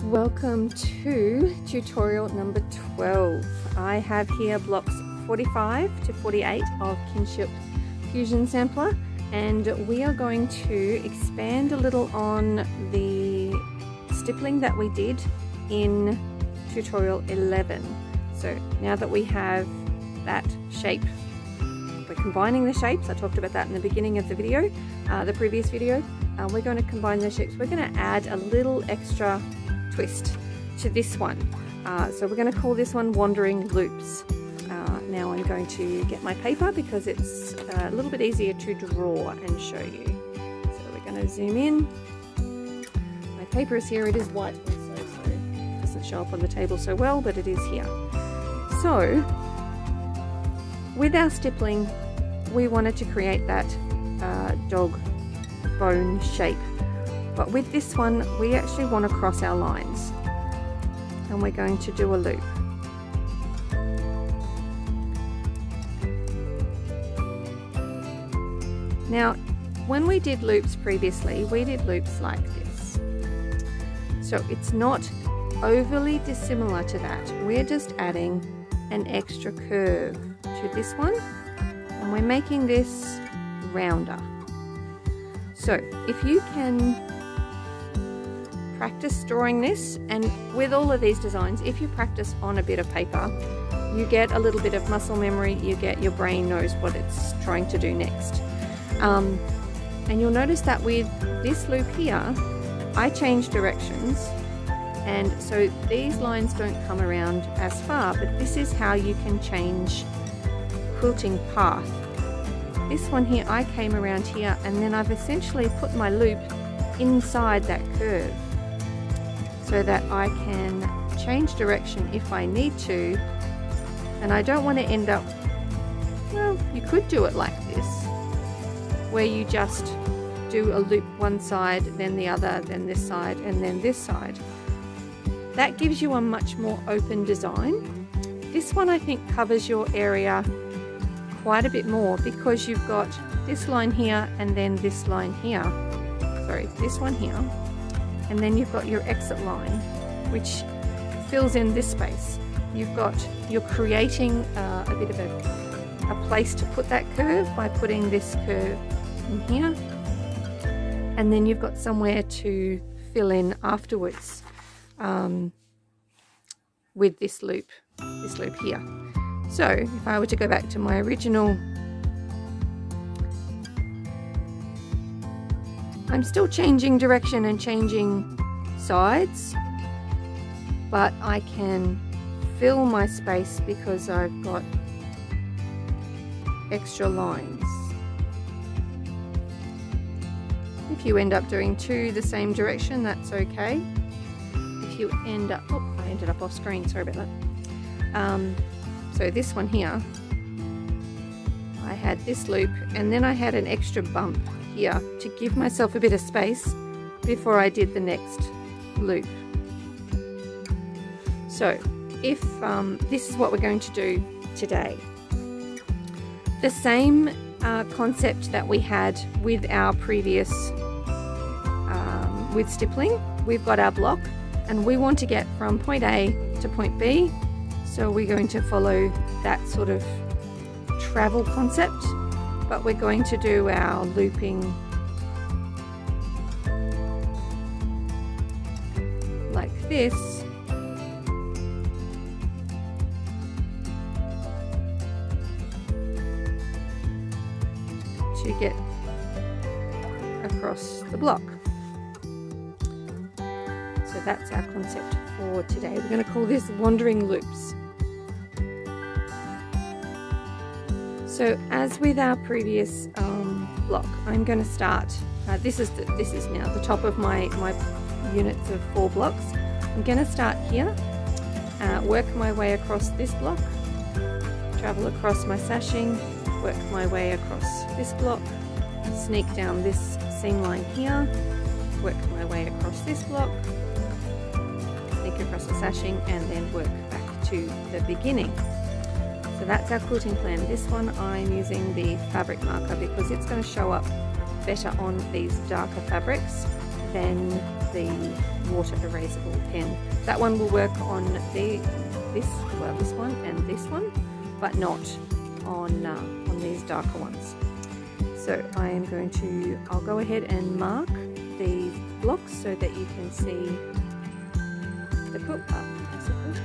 Welcome to tutorial number 12. I have here blocks 45 to 48 of Kinship Fusion Sampler, and we are going to expand a little on the stippling that we did in tutorial 11. So now that we have that shape, we're combining the shapes. I talked about that in the beginning of the video, the previous video. We're going to combine the shapes. We're going to add a little extra twist to this one. So we're going to call this one Wandering Loops. Now I'm going to get my paper because it's a little bit easier to draw and show you. So we're going to zoom in. My paper is here. It is white also, so it doesn't show up on the table so well, but it is here. So with our stippling, we wanted to create that dog bone shape. But with this one, we actually want to cross our lines, and we're going to do a loop. Now, when we did loops previously, we did loops like this. So it's not overly dissimilar to that. We're just adding an extra curve to this one, and we're making this rounder. So if you can practice drawing this, and with all of these designs, if you practice on a bit of paper, you get a little bit of muscle memory, you get your brain knows what it's trying to do next. And you'll notice that with this loop here, I change directions, and so these lines don't come around as far, but this is how you can change quilting path. This one here, I came around here, and then I've essentially put my loop inside that curve so that I can change direction if I need to. And I don't want to end up, well, you could do it like this, where you just do a loop one side, then the other, then this side, and then this side. That gives you a much more open design. This one I think covers your area quite a bit more because you've got this line here and then this line here. Sorry, this one here. And then you've got your exit line, which fills in this space. You're creating a bit of a place to put that curve by putting this curve in here. And then you've got somewhere to fill in afterwards with this loop here. So if I were to go back to my original, I'm still changing direction and changing sides, but I can fill my space because I've got extra lines. If you end up doing two the same direction, that's okay. If you end up, oh, I ended up off screen, sorry about that. So this one here, I had this loop, and then I had an extra bump here to give myself a bit of space before I did the next loop. So if this is what we're going to do today, the same concept that we had with our previous with stippling, we've got our block and we want to get from point A to point B. So we're going to follow that sort of travel concept, but we're going to do our looping like this to get across the block. So that's our concept for today. We're going to call this Wandering Loops. So as with our previous block, I'm going to start, this is now the top of my units of 4 blocks. I'm going to start here, work my way across this block, travel across my sashing, work my way across this block, sneak down this seam line here, work my way across this block, sneak across the sashing, and then work back to the beginning. So that's our quilting plan. This one I'm using the fabric marker because it's going to show up better on these darker fabrics than the water erasable pen. That one will work on this one and this one, but not on these darker ones. So I'll go ahead and mark these blocks so that you can see the quilt part, basically.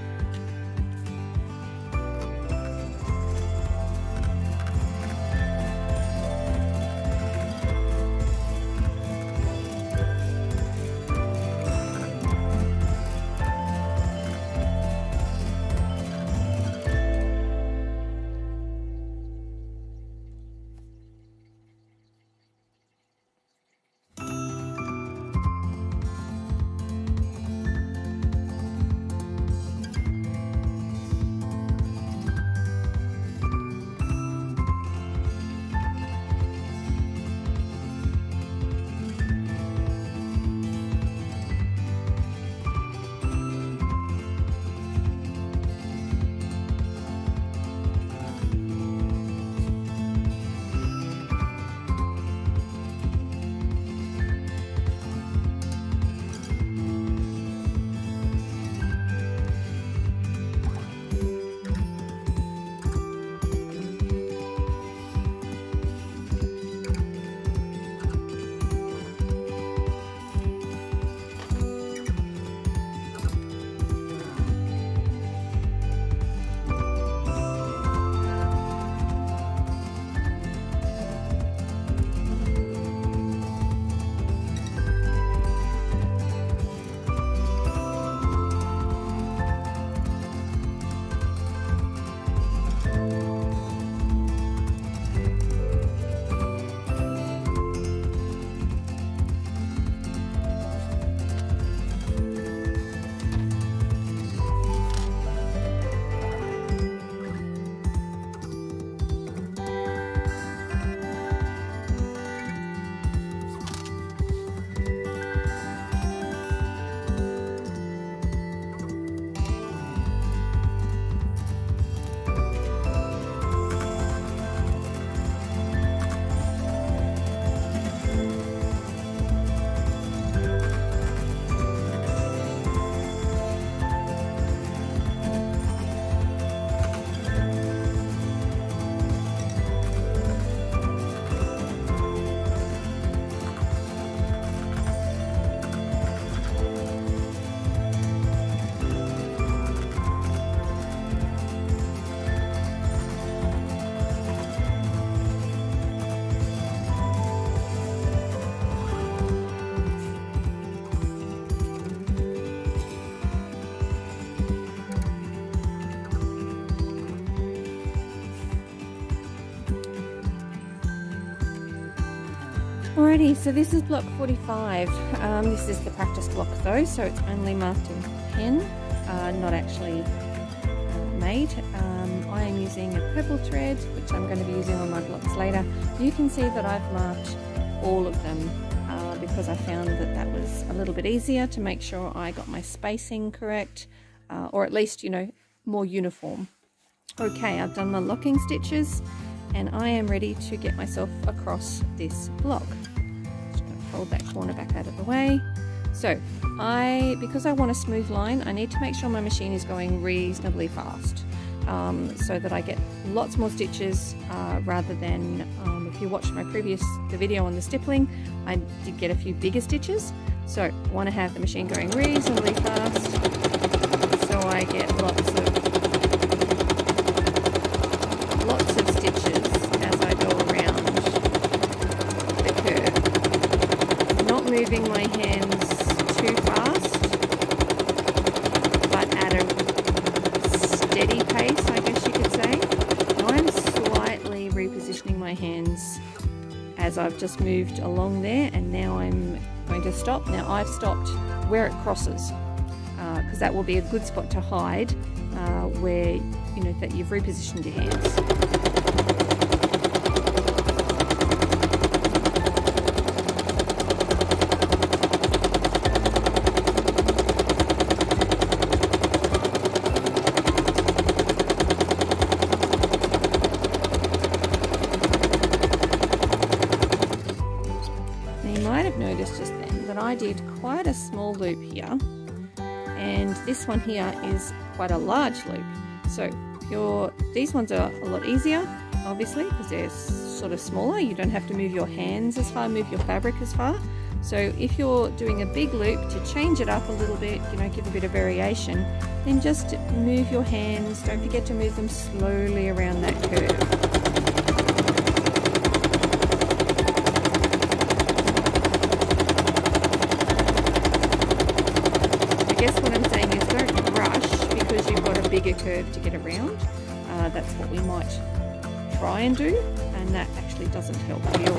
Alrighty, so this is block 45. This is the practice block though, so it's only marked in pen, not actually made. I am using a purple thread, which I'm going to be using on my blocks later. You can see that I've marked all of them because I found that that was a little bit easier to make sure I got my spacing correct, or at least, you know, more uniform. Okay, I've done my locking stitches and I am ready to get myself across this block. Just going to fold that corner back out of the way. So because I want a smooth line, I need to make sure my machine is going reasonably fast so that I get lots more stitches rather than if you watched the video on the stippling, I did get a few bigger stitches. So I want to have the machine going reasonably fast so I get lots of stitches as I go around the curve. Not moving my hands too fast, but at a steady pace, I guess you could say. Now I'm slightly repositioning my hands as I've just moved along there, and now I'm going to stop. Now I've stopped where it crosses, because that will be a good spot to hide where you know that you've repositioned your hands. Now you might have noticed just then that I did quite a small loop here, and this one here is quite a large loop. So these ones are a lot easier, obviously, because they're sort of smaller. You don't have to move your hands as far, move your fabric as far. So if you're doing a big loop, to change it up a little bit, you know, give a bit of variation, then just move your hands. Don't forget to move them slowly around that curve. I guess what I'm saying is don't rush because you've got a bigger curve to get around. That's what we might try and do, and that actually doesn't help the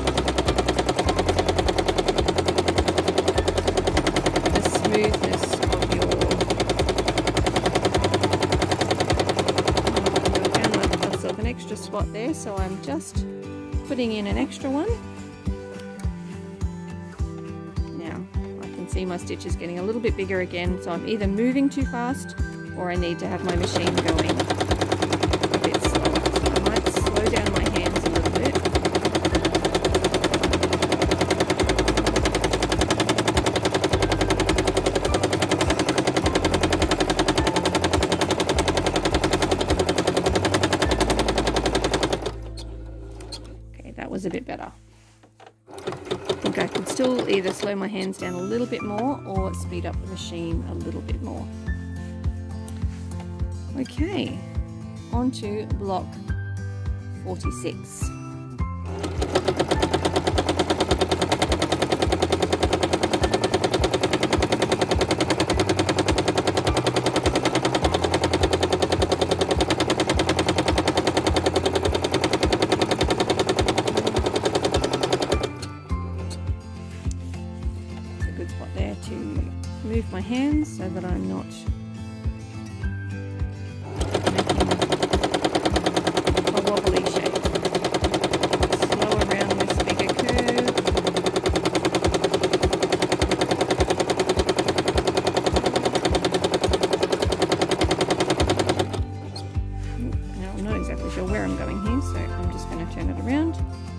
smoothness of your I found myself an extra spot there, so I'm just putting in an extra one. Now I can see my stitch is getting a little bit bigger again, so I'm either moving too fast or I need to have my machine going a bit slower. So I might slow down my hands a little bit. Okay, that was a bit better. I think I could still either slow my hands down a little bit more or speed up the machine a little bit more. Okay, on to block 46. It's a good spot there to move my hands so that I'm not wobbly shape. Slow around this bigger curve. Now I'm not exactly sure where I'm going here, so I'm just going to turn it around.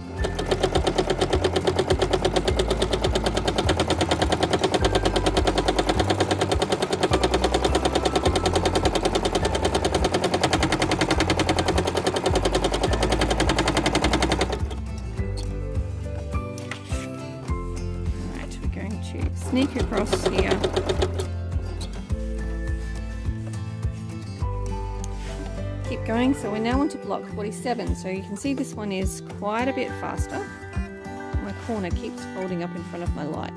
Sneak across here. Keep going, so we're now on to block 47. So you can see this one is quite a bit faster. My corner keeps folding up in front of my light.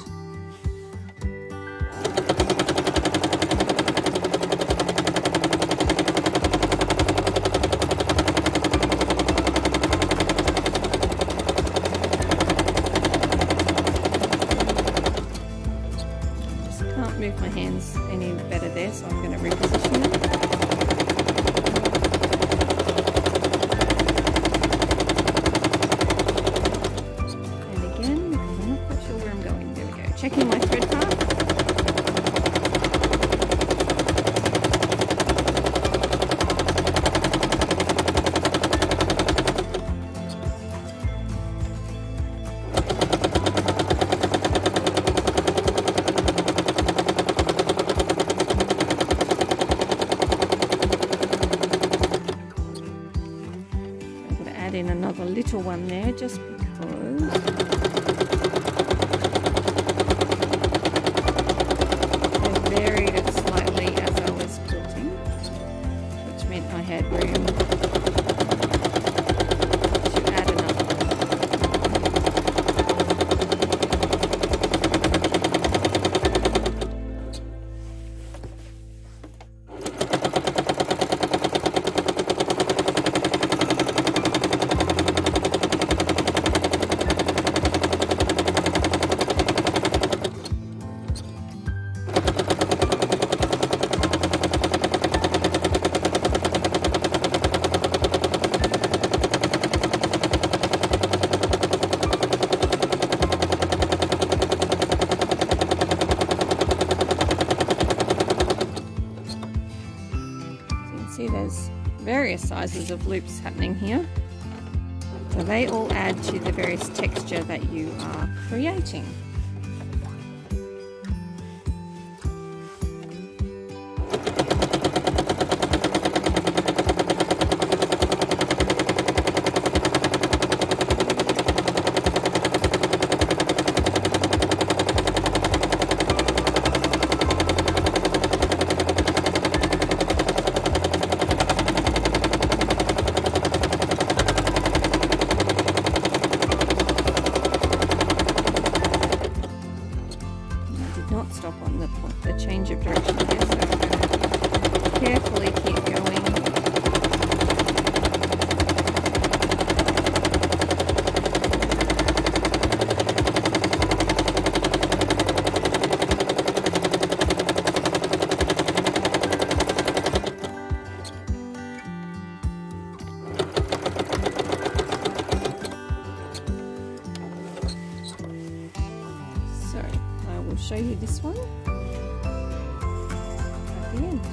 Move my hands any better there, so I'm going to reposition them. And again, because I'm not quite sure where I'm going. There we go. Checking my thread path. In another little one there just because I varied it slightly as I was quilting, which meant I had room to add another one. See, there's various sizes of loops happening here. So So they all add to the various texture that you are creating. Not stop on the change of direction there, so I'm going to carefully keep going. Show you this one at the end.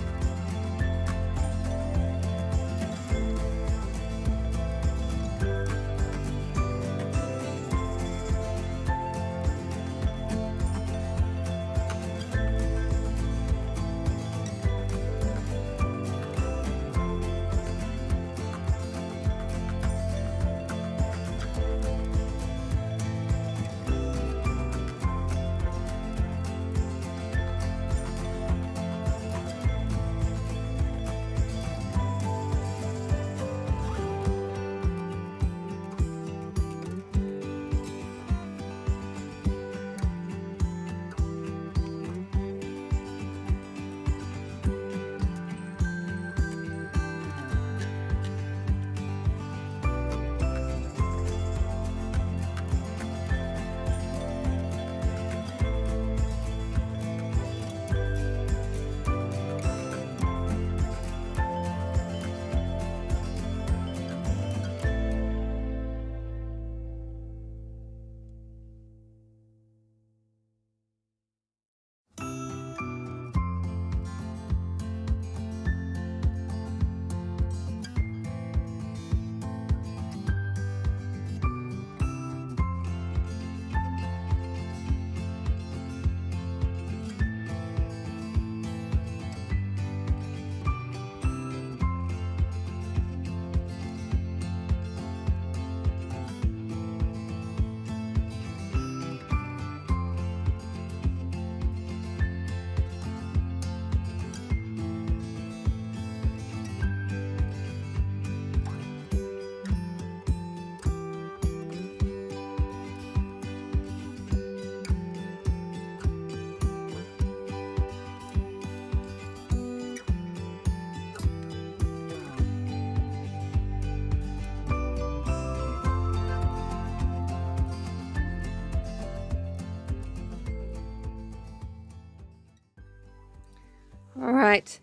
All right,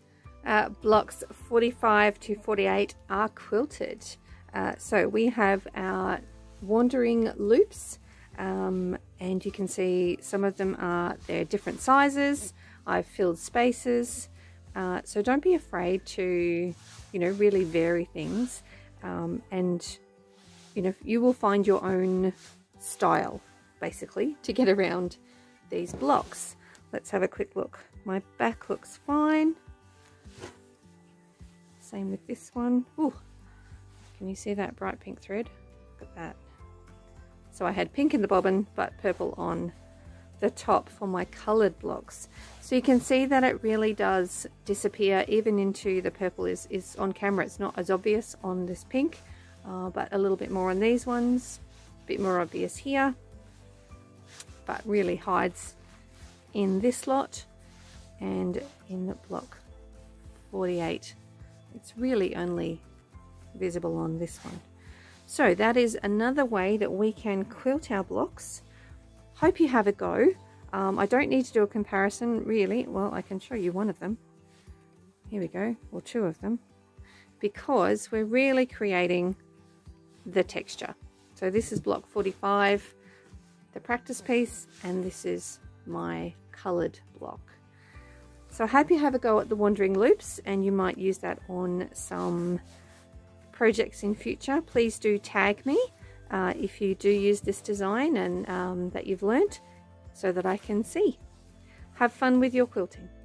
blocks 45 to 48 are quilted. So we have our wandering loops, and you can see some of them are, they're different sizes. I've filled spaces, so don't be afraid to, really vary things, and you will find your own style basically to get around these blocks. Let's have a quick look. My back looks fine. Same with this one. Ooh, can you see that bright pink thread? Look at that. So I had pink in the bobbin, but purple on the top for my colored blocks. So you can see that it really does disappear even into the purple is on camera. It's not as obvious on this pink, but a little bit more on these ones. A bit more obvious here, but really hides in this lot. And in the block 48, it's really only visible on this one. So that is another way that we can quilt our blocks. Hope you have a go. I don't need to do a comparison really. Well, I can show you one of them. Here we go, or two of them, because we're really creating the texture. So this is block 45, the practice piece, and this is my colored block. So I hope you have a go at the wandering loops, and you might use that on some projects in future. Please do tag me if you do use this design and that you've learnt, so that I can see. Have fun with your quilting.